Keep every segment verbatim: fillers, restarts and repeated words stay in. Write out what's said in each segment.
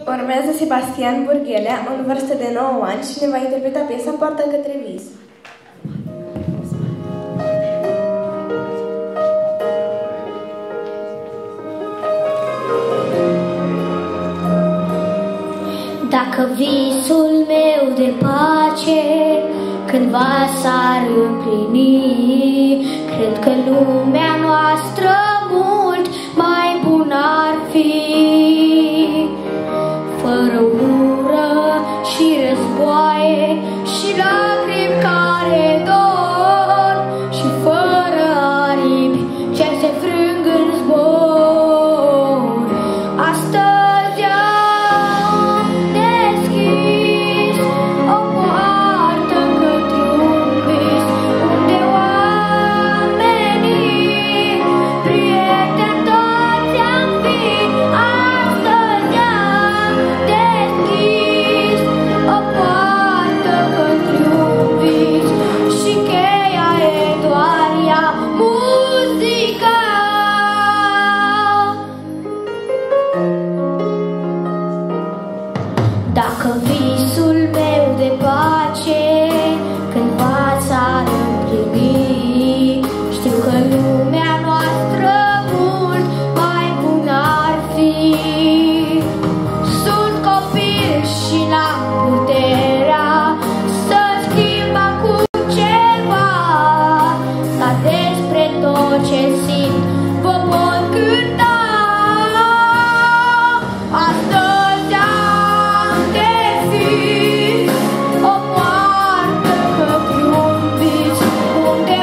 Urmează Sebastian Burghelea, în vârstă de nouă ani, și ne va interpreta piesa Poartă către vis. Dacă visul meu de pace cândva s-ar împlini, cred că lumea noastră mult mai bună ar fi, fără ură și războaie și lacrimi care dor, și fără aripi ce se frâng în zbor. Astăzi am deschis o poartă către un vis, unde oamenii prieteni toți am fi. Astăzi am deschis o poartă către un vis și cheia e doar ea, muzica. Dacă visul meu de pace cândva s-ar împlini, știu că lumea noastră mult mai bună ar fi. Sunt copil și n-am puterea să schimb acum ceva, dar despre tot ce simt vă pot cânta. Astăzi am deschis o poartă către un vis, unde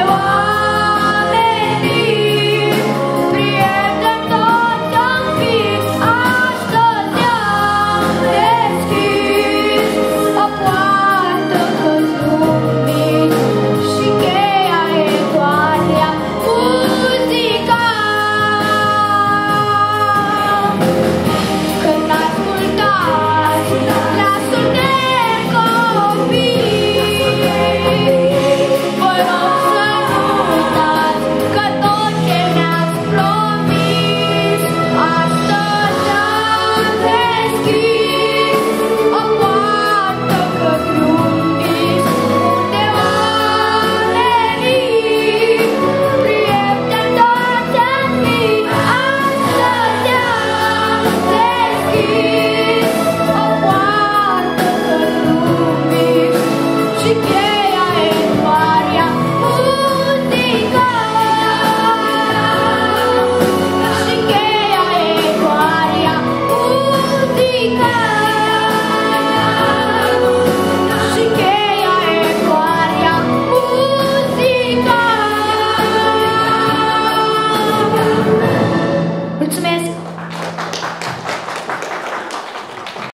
oamenii prieteni toți am fi. Astăzi am deschis o poartă către un vis și cheia e doar ea, muzica. Când ascultați glasul de copii, vă rog să nu uitați că tot ce ne-ați promis. Astăzi am deschis o poartă către un vis, unde oamenii prieteni toți am fi. Astăzi am deschis o poartă către un vis și cheia e doar ea, muzica. Și cheia e doar ea, muzica. Și cheia e doar ea, muzica. Mulțumesc!